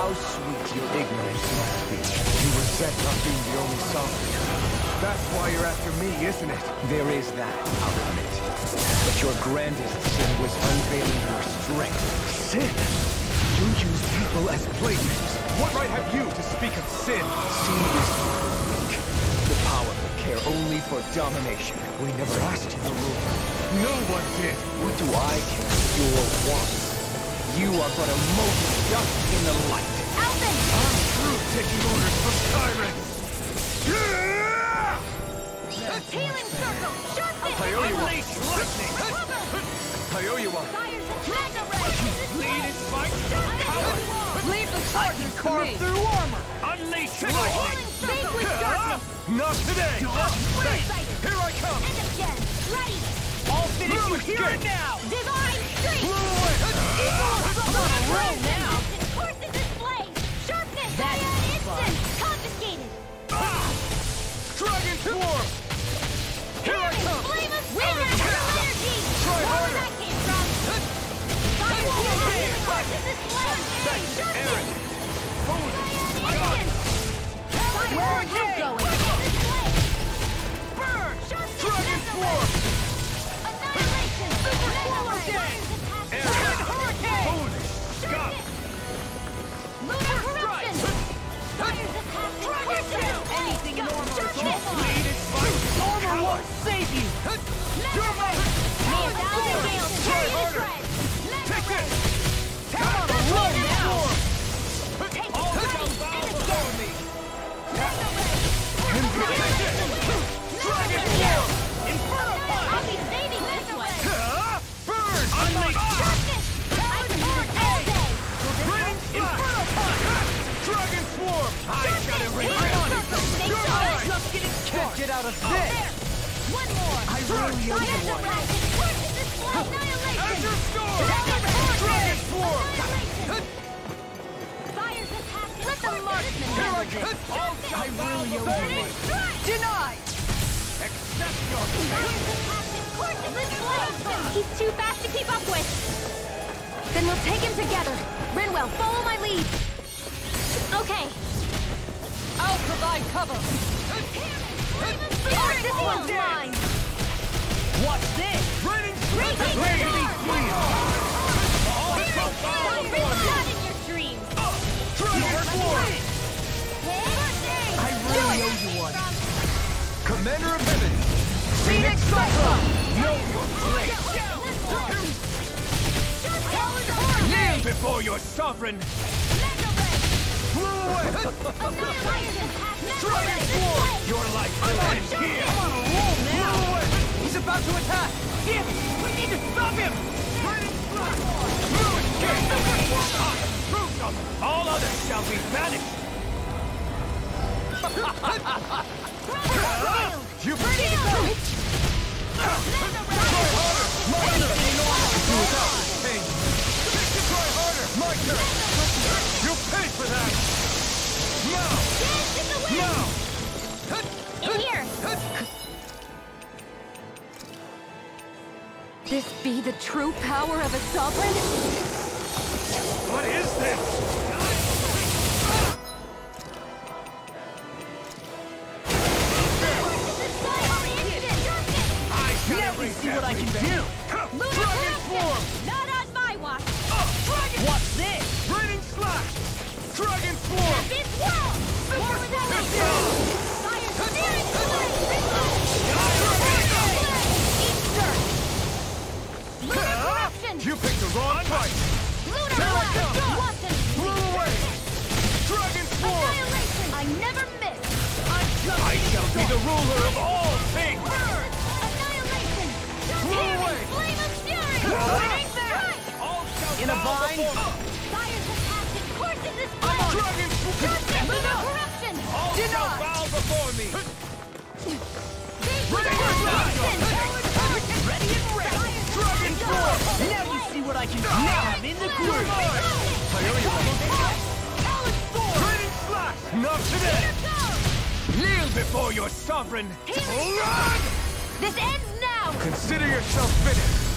How sweet your ignorance must be. You resent not being the only sovereign. That's why you're after me, isn't it? There is that, I'll admit. But your grandest sin was unveiling your strength. Sin? You use people as playthings. What right have you to speak of sin? Sin is weak. The powerful care only for domination. We never asked you to rule. No one did. What do I care for your wants? You are but a mote of dust in the light. Alvin! I'm through taking orders from tyrants. Healing circle! Sharpen! Unleash lightning! I owe you one. Fires and mega ray! Lead is fight. Leave the charges to me! Through armor. Unleash lightning. Fade with darkness! Not today. Here I come. And again! Ready! I'll finish you here and now. Divine strength! Blow away. Roll now! Courses display! Sharpness! That's instant! Confiscated! Dragon swarm. Here I come. Flame of spirit! Energy! Try Where harder. that came from! Fire courses display! Sharpness! Where are you going? Burn. Dragon swarm. Annihilation! Hurricane. Scott. Lunar corruption! Fires of passion! Anything in armor is awful. Lead is fight. Armor won't save you! Your might. Try harder. Take this. Come on, roll now! All shall bow before me. Dragon swarm. Inferno punch! I'll be saving this way! Burn. Unleash. Inferno punch. Dragon swarm. I shall erase your mind. Just getting started! Get out of this! One more! I really owe you one. Annihilation! Azure storm. Dragon swarm. Fires of passion! Let the marksman Here I handle come. this! All shall bow before me. Denied! Accept your Fires of passion! Courses display! He's too fast to keep up with! Then we'll take him together! Rinwell, follow my lead! Okay! I'll provide cover! This one's mine! What's this? Raining Raging Lady storm! All shall bow before me. Not in your dreams! Dragon swarm. I really owe you one. Commander of Heaven. Phoenix Cyclone! Know your place. Kneel before your sovereign. Blow away. Dragon swarm. Your life will end here. I'm on a roll now! Blow away. He's about to attack! Yes! We need to stop him! Raining strike. Blue escape. Proof. All others shall be banished. You bring it down. Try harder. My turn. Do without pain. Try harder. My turn. You pay for that. Now. In here! This be the true power of a sovereign? What is this? Now we see what I can do! Dragon swarm. Not on my watch! What's this? Raining slash. Dragon swarm. This wall! Fire spirit Lunar corruption! You picked the wrong fight. Lunar Here I blast! come. Watson! Blew away. Dragon swarm. Annihilation! I never miss! I shall be the ruler of all things. Annihilation! Blew away. Flame of fury! Right there! All shall In a bow vine? before me. Fires of passion! Courses this Dragon swarm. Lunar corruption! All shall bow before me. Lunar corruption! Ready and ready! Dragon swarm. Now you see what I can do! Now I'm in the groove! Raining slash. Not today. Kneel before your sovereign. Vholran. This ends now! Consider yourself finished.